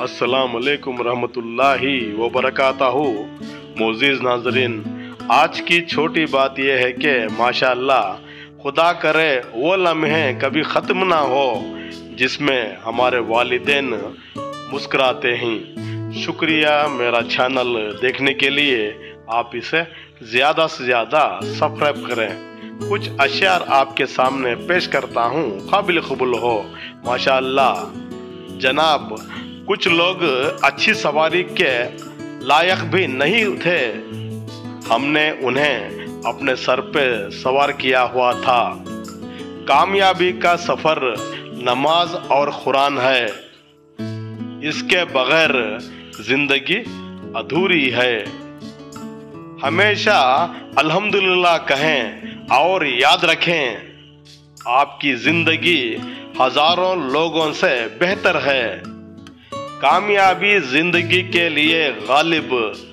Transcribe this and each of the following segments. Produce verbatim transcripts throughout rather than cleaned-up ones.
अस्सलाम वालेकुम रहमतुल्लाहि व बरकातहू। मोअज़्ज़िज़ नाज़रीन, आज की छोटी बात यह है कि माशाअल्लाह खुदा करे वो लम्हे कभी ख़त्म ना हो जिसमें हमारे वालिदैन मुस्कुराते हैं। शुक्रिया मेरा चैनल देखने के लिए। आप इसे ज़्यादा से ज़्यादा सब्सक्राइब करें। कुछ अशार आपके सामने पेश करता हूँ, काबिल कबूल हो। माशाअल्लाह जनाब, कुछ लोग अच्छी सवारी के लायक भी नहीं थे, हमने उन्हें अपने सर पे सवार किया हुआ था। कामयाबी का सफ़र नमाज और कुरान है, इसके बगैर जिंदगी अधूरी है। हमेशा अल्हम्दुलिल्लाह कहें और याद रखें, आपकी जिंदगी हजारों लोगों से बेहतर है। कामयाबी जिंदगी के लिए गालिब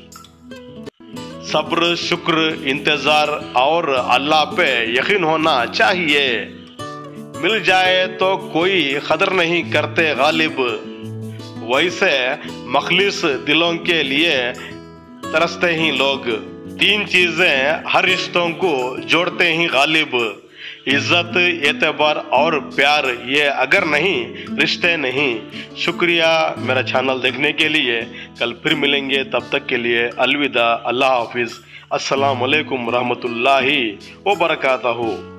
सब्र, शुक्र, इंतजार और अल्लाह पे यकीन होना चाहिए। मिल जाए तो कोई कदर नहीं करते गालिब, वैसे मखलिस दिलों के लिए तरसते ही लोग। तीन चीजें हर रिश्तों को जोड़ते ही गालिब, इज्जत, एतबार और प्यार। ये अगर नहीं, रिश्ते नहीं। शुक्रिया मेरा चैनल देखने के लिए। कल फिर मिलेंगे, तब तक के लिए अलविदा। अल्लाह हाफिज़। अस्सलाम वालेकुम रहमतुल्लाहि व बरकातहू।